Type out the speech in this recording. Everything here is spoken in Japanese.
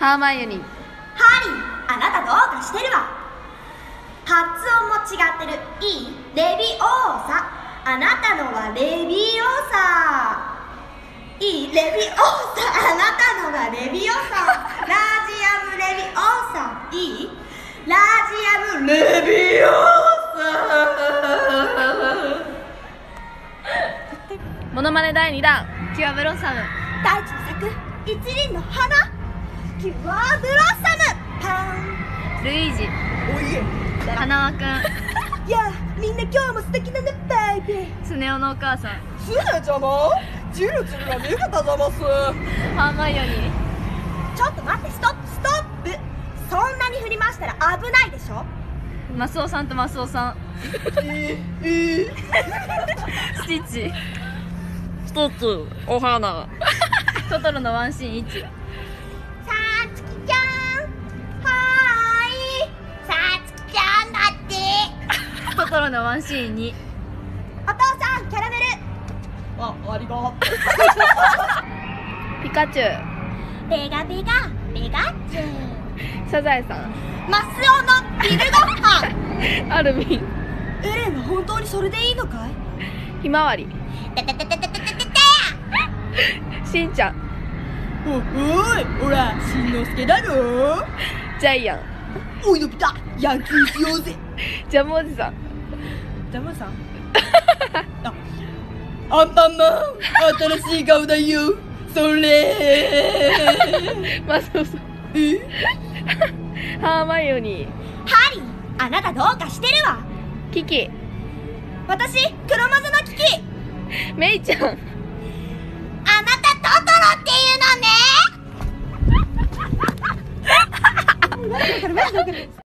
ハーマイオニー。 ハリー、あなたどうかしてるわ。発音も違ってる。いい？レビオーサ。あなたのはレビオーサ。いい？レビオーサ。あなたのはレビオーサ。ラジアムレビオーサ。いい？ラジアムレビオーサ。 モノマネ第2弾、キュアブロッサム。 大地に咲く一輪の花、キュアブロッサム。パン。 ルイージ。 おいえ。 花輪くん。 いや、みんな今日も素敵だね、ベイビー。 スネ夫のお母さん。 スネちゃま、ジルジルが目がざます。 ハーマイオニー。 ちょっと待って、ストップストップ。そんなに振り回したら危ないでしょ。 マスオさんとマスオさん。スティッチ。 一つお花。 トトロのワンシーン1。 さつきちゃん、はーい。さつきちゃんだって。 トトロのワンシーン2。 お父さん、キャラメル。 ありが。 ピカチュウ。 ベガベガベガッチュ。 サザエさん。 マスオのビルゴッハン。 アルミン。 エレンは本当にそれでいいのかい？ ひまわり。 ててててててててて。 しんちゃん。 おい、ほら、しんのすけだろ。 ジャイアン。 おいのび太、野球しようぜ。 ジャムおじさん。 ジャムさん。アンパンマン、新しい顔だよ。それ。 マスオさん。ハーマイオニー。 ハリー、あなたどうかしてるわ。 キキ。 私、黒魔女のキキ。 メイちゃん。 あなたトトロっていうのね。